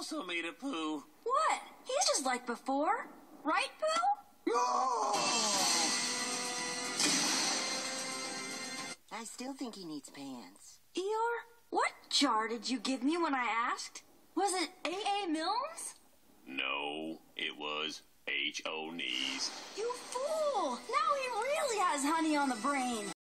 also made a Pooh. What? He's just like before. Right, Pooh? I still think he needs pants. Eeyore, what jar did you give me when I asked? Was it A.A. Milne's? No, it was H.O. Knees. You fool! Now he really has honey on the brain.